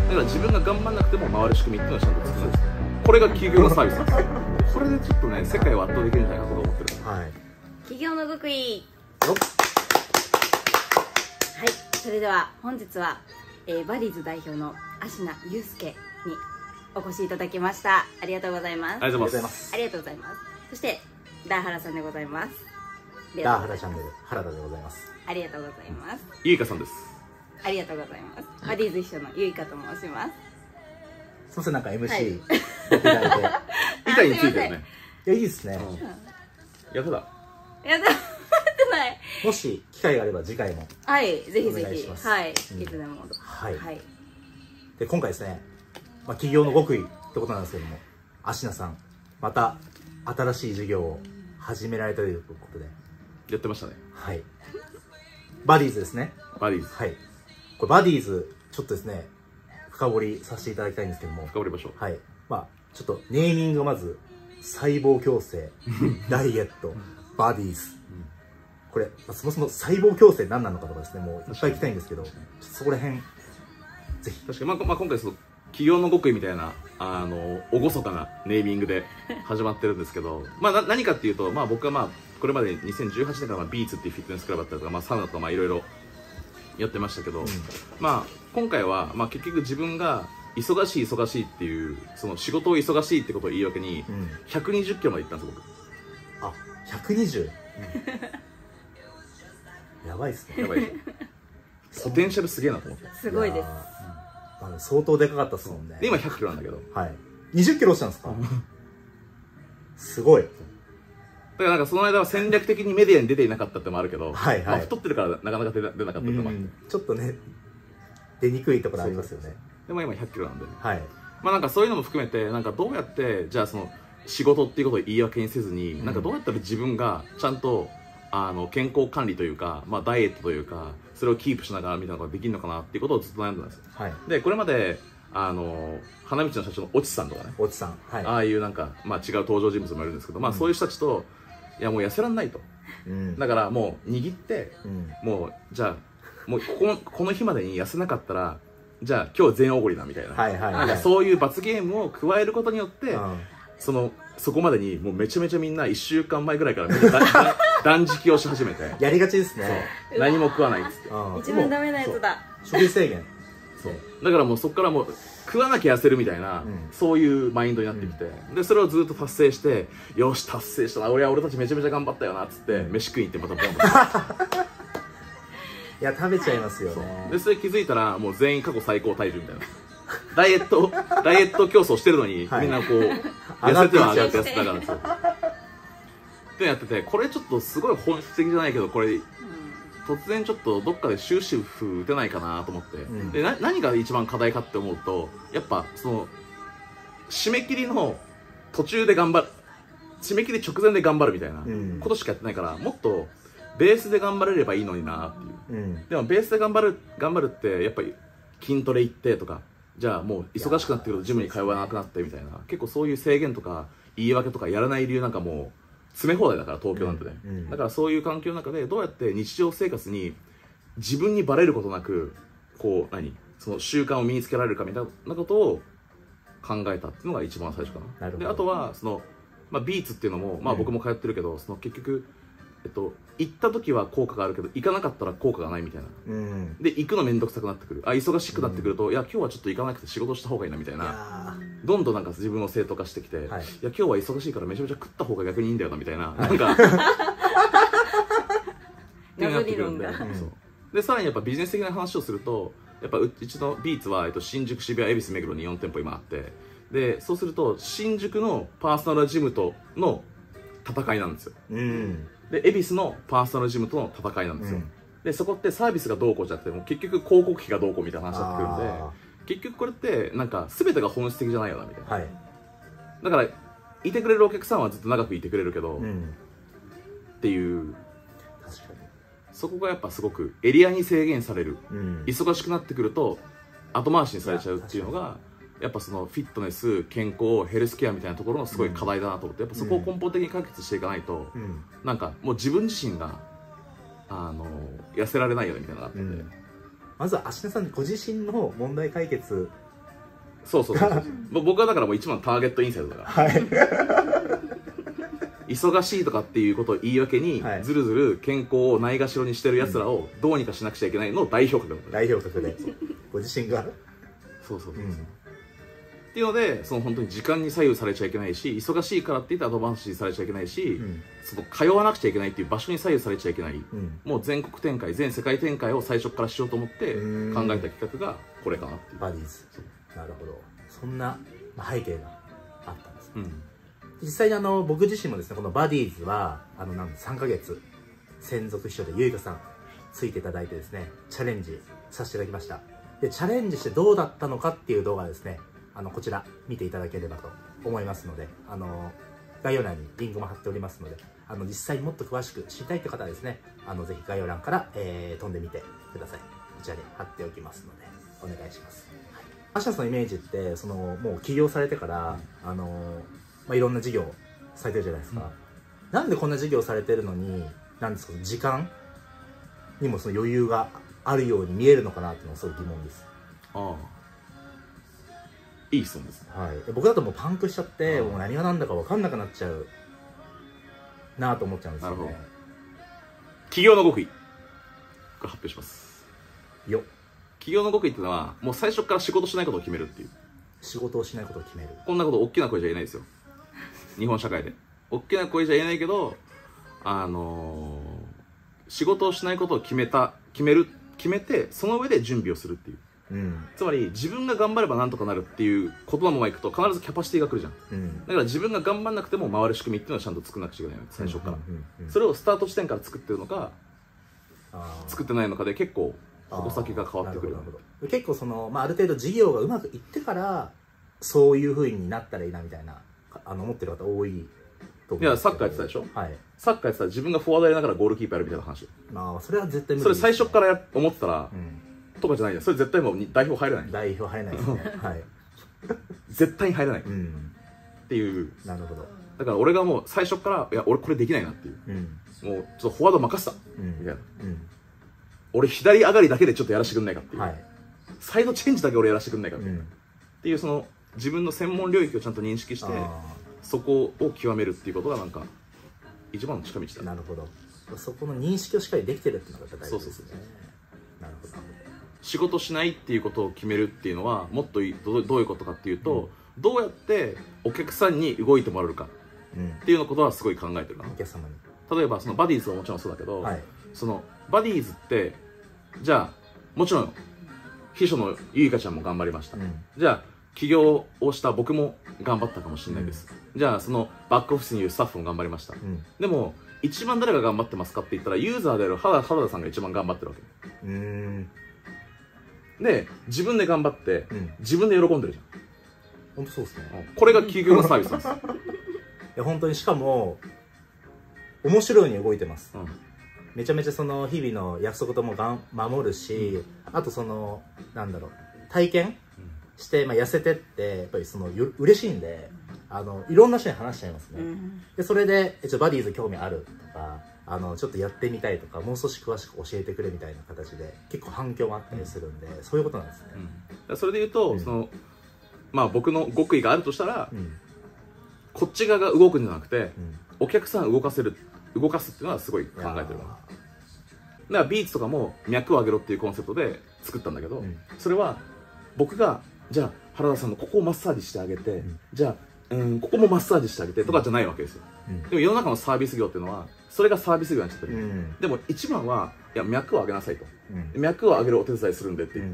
だから自分が頑張らなくても回る仕組みっていうのをちゃんと作るんです。これが企業のサービスなんですよ。これでちょっとね、世界を圧倒できるんじゃないかと思ってる。 はい。 企業の極意。 よっ。 はい、それでは本日は、バディーズ代表の芦名祐介にお越しいただきました。ありがとうございます。 ありがとうございます。 ありがとうございます。そしてダーハラさんでございます。 ダーハラチャンネル原田でございます。 ありがとうございます。 ゆいかさんです。 ありがとうございます。バディーズ一緒のゆいかと申します。 すみません、なんか MC はいやっていただいて。 板についてるね。 いや、いいですね。 やっただ。 やってない。 もし機会があれば次回も。 はい、ぜひぜひ。 お願いしますはい、いつでも。 はい。 はい。 で、今回ですね、企業の極意ってことなんですけども、芦名さん、また新しい事業を始められたということで。 やってましたね。 はい。バディーズですね。 バディーズ。 はい。これバディーズ、ちょっとですね、深掘りさせていただきたいんですけども。 深掘りましょう。 はい。ちょっとネーミングがまず、細胞矯正、ダイエット、バディーズ。これ、そもそも細胞矯正何なのかとかですね、もういっぱい聞きたいんですけど、ちょっとそこら辺、ぜひ。 確かに、今回その、企業の極意みたいな、厳かなネーミングで始まってるんですけど、何かっていうと、僕はこれまで2018年からビーツっていうフィットネスクラブだったりとか、サウナとかいろいろやってましたけど、今回は、結局自分が忙しいっていう、その仕事を忙しいってことを言い訳に、120キロまで行ったんです、僕。 あ、120？やばいっすね。 やばいでしょ。ポテンシャルすげえなと思って。 すごいです。 相当でかかったっすもんね。 で、今100キロなんだけど。 はい。20キロ落ちたんですか？すごい。 だからなんかその間は戦略的にメディアに出ていなかったってのもあるけど、太ってるからなかなか出なかったってのもあって。 ちょっとね、出にくいところありますよね。 でも今100キロなんでね。 はい。 なんかそういうのも含めて、なんかどうやって、じゃあその仕事っていうことを言い訳にせずに、なんかどうやったら自分がちゃんと、健康管理というか、ダイエットというか、それをキープしながらみたいなことができるのかなっていうことをずっと悩んでたんですよ。 はい。 で、これまで、花道の社長の越智さんとかね。 越智さん。はい。 ああいうなんか、違う登場人物もいるんですけど、そういう人たちと、いやもう痩せらんないと。だからもう握って、もう、じゃあ、もうこの日までに痩せなかったら、じゃあ今日全おごりだみたいな。なんかそういう罰ゲームを加えることによって、そこまでにもうめちゃめちゃみんな1週間前ぐらいから断食をし始めて。 やりがちですね。 何も食わないっつって。 一番ダメなやつだ。 食事制限。 そう。だからもうそこからもう食わなきゃ痩せるみたいな、そういうマインドになってきて、で、それをずっと達成して、よし、達成したな。俺たちめちゃめちゃ頑張ったよなっつって、飯食いに行ってまたボンボン。 いや、食べちゃいますよね。 で、それ気づいたら、もう全員過去最高体重みたいな。ダイエット競争してるのに、みんなこう、痩せては上がって痩せて上がるんですよ。ってやってて、これちょっとすごい本質的じゃないけど、これ、突然ちょっとどっかで終止符打てないかなと思って。で、何が一番課題かって思うと、やっぱ、その、締め切りの途中で頑張る、締め切り直前で頑張るみたいなことしかやってないから、もっと、ベースで頑張れればいいのになっていう、でもベースで頑張るってやっぱり筋トレ行ってとか、じゃあもう忙しくなってくるとジムに通わなくなってみたいな、結構そういう制限とか言い訳とかやらない理由なんかもう詰め放題だから、東京なんてね、だからそういう環境の中でどうやって日常生活に自分にバレることなくこうその習慣を身につけられるかみたいなことを考えたっていうのが一番最初かな。であとはその、ビーツっていうのも、僕も通ってるけど、その結局行った時は効果があるけど行かなかったら効果がないみたいな、で行くのめんどくさくなってくる、忙しくなってくると、いや今日はちょっと行かなくて仕事した方がいいなみたいな、どんどんなんか自分を正当化してきて、いや今日は忙しいからめちゃめちゃ食った方が逆にいいんだよなみたいな、なんか謎理論が。 でさらにやっぱビジネス的な話をすると、やっぱうちのビーツは新宿、渋谷、恵比寿、目黒に4店舗今あって、でそうすると新宿のパーソナルジムとの戦いなんですよ。で恵比寿のパーソナルジムとの戦いなんですよ。でそこってサービスがどうこうじゃなくて、も結局広告費がどうこうみたいな話になってくるんで、結局これってなんか全てが本質的じゃないよなみたいな、だからいてくれるお客さんはずっと長くいてくれるけど、っていう、 確かにそこがやっぱすごくエリアに制限される、忙しくなってくると後回しにされちゃうっていうのが、やっぱそのフィットネス、健康、ヘルスケアみたいなところのすごい課題だなと思って、やっぱそこを根本的に解決していかないと、なんかもう自分自身が痩せられないよねみたいなのがあって、 まずは芦根さんご自身の問題解決そうそうそう僕はだからもう一番ターゲットインサイドだから、忙しいとかっていうことを言い訳に、ずるずる健康をないがしろにしてるやつらをどうにかしなくちゃいけないのを代表格だから、 代表格でご自身がそうそうそう、っていうので、その本当に時間に左右されちゃいけないし、忙しいからって言ってアドバンスされちゃいけないし、その通わなくちゃいけないっていう場所に左右されちゃいけない、もう全国展開、全世界展開を最初からしようと思って考えた企画がこれかなっていう。 バディーズ。なるほど。そんな背景があったんですね。実際に僕自身もですね、このバディーズはなんと3ヶ月専属秘書でゆいかさんついていただいてですね、チャレンジさせていただきました。でチャレンジしてどうだったのかっていう動画ですね、こちら見ていただければと思いますので、概要欄にリンクも貼っておりますので、実際にもっと詳しく知りたいという方はですね、ぜひ概要欄から、飛んでみてください。こちらに貼っておきますのでお願いします。アシナさんのイメージってもう起業されてから、いろんな事業されてるじゃないですか、なんでこんな事業されてるのになんですか、時間にもその余裕があるように見えるのかなっていうのはすごい疑問です。 いい質問ですね。 僕だともうパンクしちゃって、もう何が何だか分かんなくなっちゃうなと思っちゃうんですよね。 起業の極意、これ発表します。起業の極意っていうのは、もう最初から仕事しないことを決めるっていう。 仕事をしないことを決める。 こんなこと大きな声じゃ言えないですよ、日本社会で。大きな声じゃ言えないけど、仕事をしないことを決めて、その上で準備をするっていう。つまり自分が頑張ればなんとかなるっていう言葉のままいくと必ずキャパシティが来るじゃん、だから自分が頑張んなくても回る仕組みっていうのをちゃんと作らなくちゃいけないの、最初から。それをスタート地点から作ってるのか作ってないのかで結構矛先が変わってくる。 結構ある程度事業がうまくいってからそういうふうになったらいいなみたいな思ってる方多いと思う。 いや、サッカーやってたでしょ、サッカーやってたら自分がフォワードやりながらゴールキーパーやるみたいな話。 それは絶対無理。 それ最初から思ってたら、とかじゃないじゃん。それ絶対もう代表入れない。 代表入れないですね。 絶対に入れないっていう。 なるほど。 だから俺がもう最初から、いや俺これできないなっていう、もうちょっとフォワード任せたみたいな、俺左上がりだけでちょっとやらせてくんないかっていう、サイドチェンジだけ俺やらせてくんないかっていう、その自分の専門領域をちゃんと認識してそこを極めるっていうことがなんか一番の近道だ。 なるほど。そこの認識をしっかりできてるっていうのが大事ですね。なるほど。 仕事しないっていうことを決めるっていうのはもっとどういうことかっていうと、どうやってお客さんに動いてもらえるかっていうのことはすごい考えてるな。 お客様に例えばそのバディーズはもちろんそうだけど、そのバディーズってじゃあもちろん秘書のゆいかちゃんも頑張りました、じゃあ起業をした僕も頑張ったかもしれないです、じゃあそのバックオフィスにいるスタッフも頑張りました、でも一番誰が頑張ってますかって言ったらユーザーである原田さんが一番頑張ってるわけで、自分で頑張って、自分で喜んでるじゃん。 本当そうですね。 これが起業のサービスなんです。いや本当に、しかも面白いように動いてます。めちゃめちゃその日々の約束とも守るし、あとそのなんだろう、体験して、痩せてってやっぱりその嬉しいんで、いろんな人に話しちゃいますね。でそれでバディーズ興味あるとか、ちょっとやってみたいとか、もう少し詳しく教えてくれみたいな形で結構反響もあったりするんで、そういうことなんですね。 それで言うと、その僕の極意があるとしたら、こっち側が動くんじゃなくて、お客さんを動かすっていうのはすごい考えてるわ。だからビーツとかも脈を上げろっていうコンセプトで作ったんだけど、それは僕がじゃあ原田さんのここをマッサージしてあげて、じゃあここもマッサージしてあげてとかじゃないわけですよ。でも世の中のサービス業っていうのはそれがサービス業になっちゃってる。でも一番はいや脈を上げなさいと、脈を上げるお手伝いするんでって言って、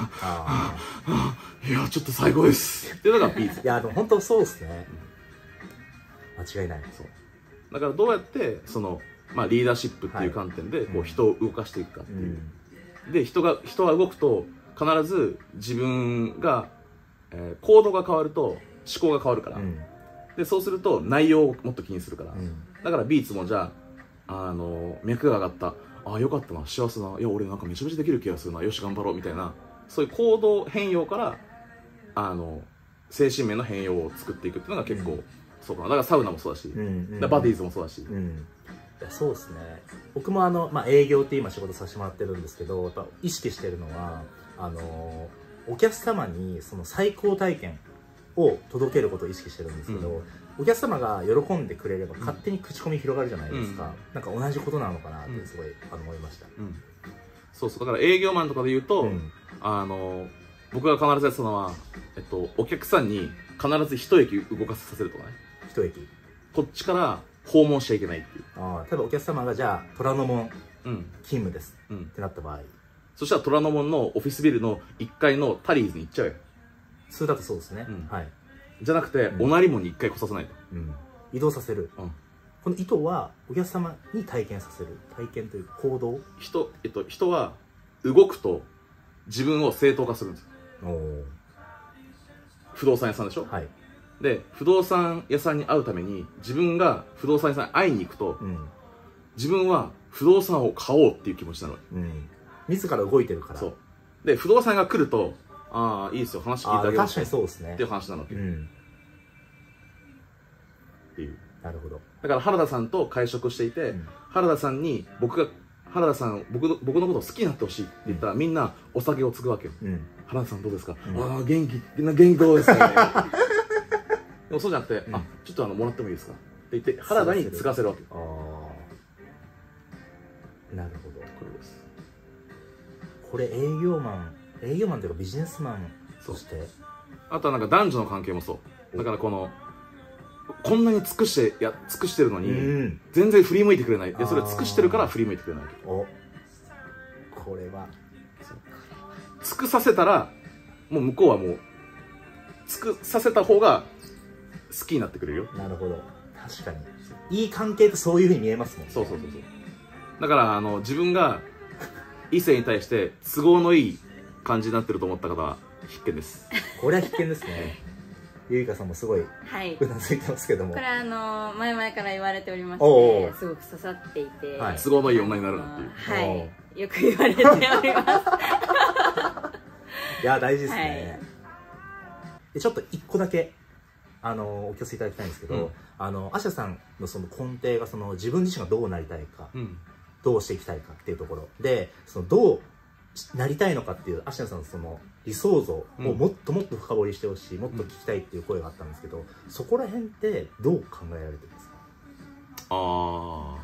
いやちょっと最高ですっていうのがビーツ。 いやでも本当そうですね、間違いない。 そうだからどうやってそのリーダーシップっていう観点でこう人を動かしていくかっていう、で人が動くと必ず自分が、行動が変わると思考が変わるから、でそうすると内容をもっと気にするから、だからビーツもじゃあ脈が上がった、あよかったな、幸せな、いや俺なんかめちゃめちゃできる気がするな、よし頑張ろうみたいな、そういう行動変容から精神面の変容を作っていくっていうのが結構、そうかな。だからサウナもそうだし、バディーズもそうだし、 いやそうですね。僕も営業って今仕事させてもらってるんですけど、やっぱ意識してるのはお客様にその最高体験を届けることを意識してるんですけど、お客様が喜んでくれれば勝手に口コミ広がるじゃないですか、なんか同じことなのかなってすごい思いました。 そうそう、だから営業マンとかで言うと、僕が必ずやってたのは、お客さんに必ず一駅動かさせるとかね。 一駅こっちから訪問しちゃいけないっていう。 例えばお客様がじゃあ虎ノ門勤務ですってなった場合、 そしたら虎ノ門のオフィスビルの1階のタリーズに行っちゃうよ。 普通だとそうですね、はい。 じゃなくて、おなり門に1回来させないと。 移動させる。この意図はお客様に体験させる。体験という行動。 人は動くと自分を正当化するんですよ。不動産屋さんでしょ。はい。で、不動産屋さんに会うために自分が不動産屋さんに会いに行くと、自分は不動産を買おうっていう気持ちなの。 自ら動いてるから。 そう。で、不動産が来ると、ああ、いいですよ、話聞いてあげます。 確かにそうですね。 っていう話なの。っていう。 なるほど。 だから原田さんと会食していて、原田さんに原田さん僕のことを好きになってほしいって言ったら、みんなお酒を継ぐわけよ。原田さんどうですか。ああ、元気どうですか。でもそうじゃなくて、ちょっともらってもいいですかって言って原田に継がせるわけ。 なるほど。 これです。 これ営業マンというかビジネスマンとして、 あとはなんか男女の関係もそう。だからこんなに尽くしてるのに、全然振り向いてくれない。で、それ尽くしてるから振り向いてくれない。 これは尽くさせたら、もう向こうはもう尽くさせた方が好きになってくれるよ。 なるほど。確かにいい関係ってそういうふうに見えますもんね。 そうだから自分が異性に対して都合のいい感じになってると思った方は必見です。 これは必見ですね。ゆいかさんもすごいうなずいてますけども、 これ前々から言われておりまして、すごく刺さっていて、 都合のいい女になるなっていう、よく言われております。 いや、大事ですね。でちょっと一個だけお聞かせいただきたいんですけど、アシャさんのその根底が自分自身がどうなりたいか、どうしていきたいかっていうところで、どうなりたいのかっていうアシャさんのその理想像をもっともっと深掘りしてほしい、もっと聞きたいっていう声があったんですけど、そこら辺ってどう考えられてますか？ 多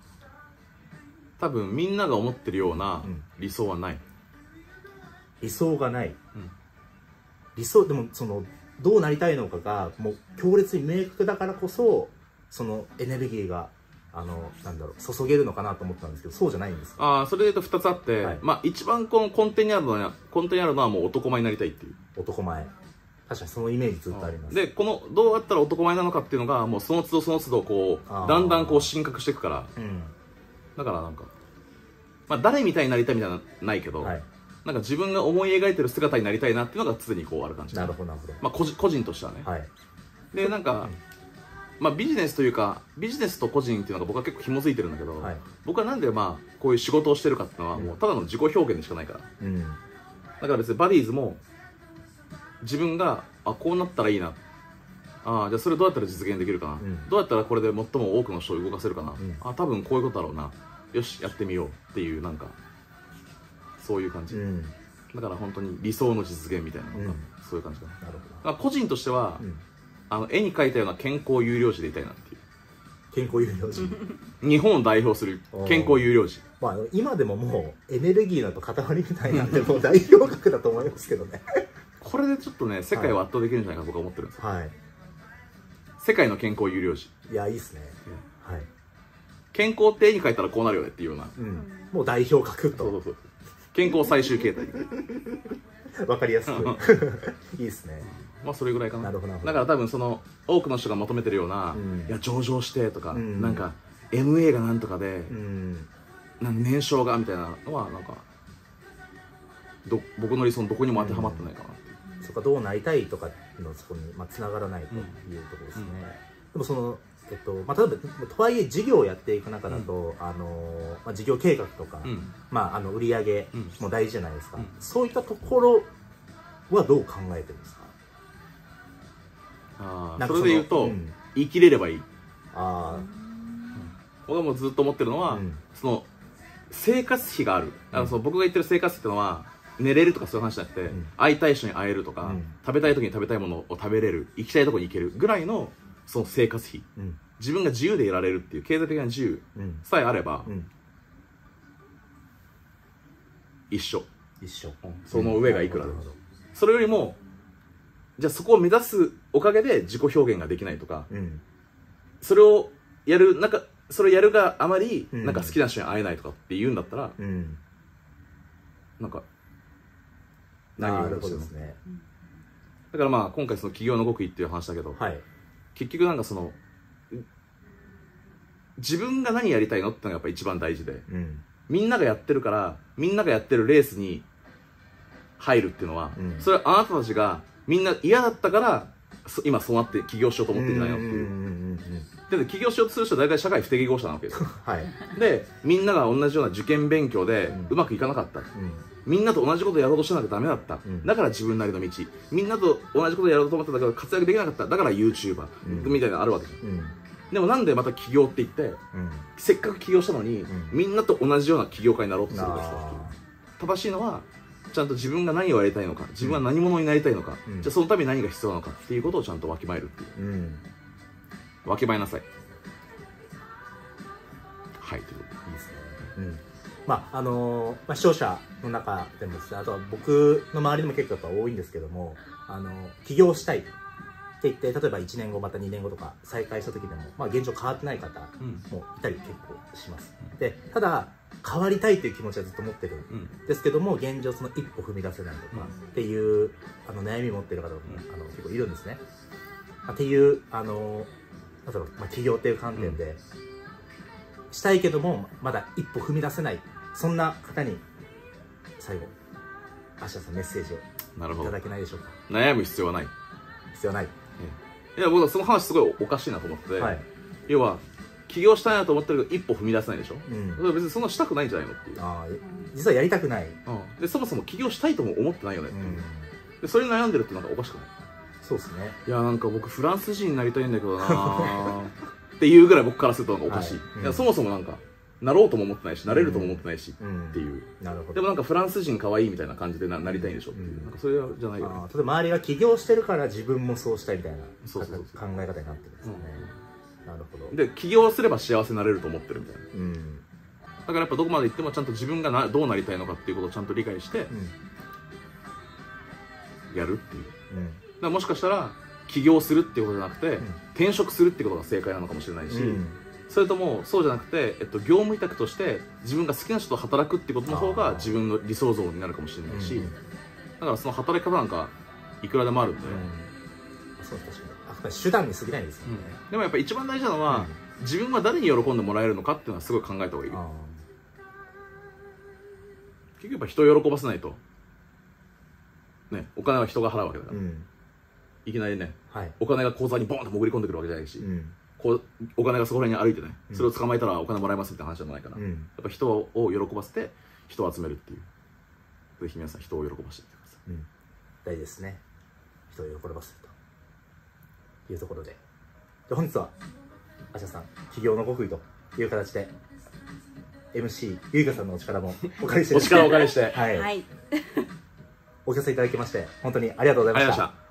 分みんなが思ってるような理想はない。 理想がない。理想でもどうなりたいのかがもう強烈に明確だからこそ、そのエネルギーが注げるのかなと思ったんですけど、そうじゃないんですか？ それで言うと2つあって、一番この根底にあるのはもう男前になりたいっていう。男前。 確かにそのイメージずっとあります。 で、どうやったら男前なのかっていうのが、もうその都度だんだん進化していくから。だから誰みたいになりたいみたいなのはないけど、なんか自分が思い描いてる姿になりたいなっていうのが常にある感じ。 なるほど、なるほど。個人としてはね。で、なんか、ビジネスというか、ビジネスと個人っていうのが僕は結構紐づいてるんだけど、僕はなんでこういう仕事をしてるかっていうのは、もうただの自己表現でしかないから。だから別にバディーズも、自分が、こうなったらいいな。じゃあそれどうやったら実現できるかな。どうやったらこれで最も多くの人を動かせるかな。多分こういうことだろうな。よし、やってみようっていう、なんか、そういう感じ。だから本当に理想の実現みたいなのが、そういう感じかな。個人としては、絵に描いたような健康有料児でいたいなっていう。 健康有料児。 日本を代表する健康有料児。 今でももうエネルギーの塊みたいなんで、もう代表格だと思いますけどね。 これでちょっとね、世界を圧倒できるんじゃないかと僕は思ってるんですよ。世界の健康有料児。 いや、いいっすね。 健康って絵に描いたらこうなるよねっていうような。 もう代表格と。 健康最終形態。 わかりやすく。いいっすね。 それぐらいかな。だから多分多くの人が求めてるような、いや上場してとか、なんか MA がなんとかで、年商がみたいなのはなんか僕の理想のどこにも当てはまってないかなって。 そこどうなりたいとかのそこにつながらないというところですね。でも例えばとはいえ事業をやっていく中だと、事業計画とか、売り上げも大事じゃないですか。そういったところはどう考えてるんですか？ それで言うと、生きれればいい。僕はもうずっと思ってるのは、生活費がある。僕が言ってる生活費っていうのは、 寝れるとかそういう話じゃなくて、会いたい人に会えるとか、食べたい時に食べたいものを食べれる、行きたいとこに行けるぐらいのその生活費、自分が自由でいられるっていう経済的な自由さえあれば、一緒、その上がいくらでも。それよりもじゃあそこを目指すおかげで自己表現ができないとか、それをやるそれやるがあまりなんか好きな人に会えないとかって言うんだったら、なんか何をしても、だからまあ今回その起業の極意っていう話だけど、結局なんかその自分が何やりたいのってのがやっぱ一番大事で、みんながやってるからみんながやってるレースに入るっていうのは、それはあなたたちがみんな嫌だったから今そうなって起業しようと思ってるんじゃないのっていう。で起業しようとする人は大体社会不適合者なわけですよ。でみんなが同じような受験勉強でうまくいかなかった、みんなと同じことやろうとしてなきゃダメだった、だから自分なりの道、みんなと同じことやろうと思ってたけど活躍できなかった、だから YouTuber、みたいなのあるわけじゃん。でもなんでまた起業って言って、せっかく起業したのに、みんなと同じような起業家になろうとするんですよ。正しいのはちゃんと自分が何をやりたいのか、自分は何者になりたいのか、じゃあそのために何が必要なのかっていうことをちゃんとわきまえるっていう、わきまえなさい。はい、ということでいいですね。 まあ視聴者の中でもですね、あとは僕の周りでも結構やっぱ多いんですけども、起業したいって言って、例えば1年後また2年後とか再開した時でも、まあ現状変わってない方もいたり結構します。でただ変わりたいという気持ちはずっと持ってるんですけども、現状その一歩踏み出せないとかっていう悩み持ってる方も結構いるんですね。っていうなんだろう、起業っていう観点でしたいけどもまだ一歩踏み出せない、そんな方に最後芦田さんメッセージをいただけないでしょうか。 悩む必要はない。 必要ない。 いや僕はその話すごいおかしいなと思ってて、要は起業したいなと思ってるけど一歩踏み出せないでしょ。別にそんなしたくないんじゃないのっていう。 実はやりたくない。 でそもそも起業したいとも思ってないよねっていう。でそれに悩んでるってなんかおかしくない？ そうですね。 いやなんか僕フランス人になりたいんだけどなっていうぐらい僕からするとなんかおかしい。いやそもそもなんかなろうとも思ってないし、なれるとも思ってないしっていう。でもなんかフランス人可愛いみたいな感じでなりたいんでしょっていう。なんかそれじゃないよね。 例えば周りが起業してるから自分もそうしたいみたいな考え方になってるんですよね。なるほど。 で起業すれば幸せになれると思ってるみたいな。だからやっぱどこまで行ってもちゃんと自分がどうなりたいのかっていうことをちゃんと理解してやるっていう。だからもしかしたら起業するっていうことじゃなくて転職するっていうことが正解なのかもしれないし、それともそうじゃなくて、業務委託として自分が好きな人と働くっていうことの方が自分の理想像になるかもしれないし、だからその働き方なんかいくらでもあるんで、 そう確かに手段に過ぎないですよね。 でもやっぱ一番大事なのは、自分は誰に喜んでもらえるのかっていうのはすごい考えた方がいい。結局やっぱ人を喜ばせないとね、お金は人が払うわけだから、いきなりね、お金が口座にボンと潜り込んでくるわけじゃないし、お金がそこら辺に歩いてね、それを捕まえたらお金もらえますって話じゃないから、やっぱ人を喜ばせて人を集めるっていう。ぜひ皆さん人を喜ばせてください。 大事ですね。人を喜ばせるというところで、本日は芦田さん起業の極意という形で MC ゆいかさんのお力もお借りして、 お力をお借りして、 お聞かせいただきまして本当にありがとうございました。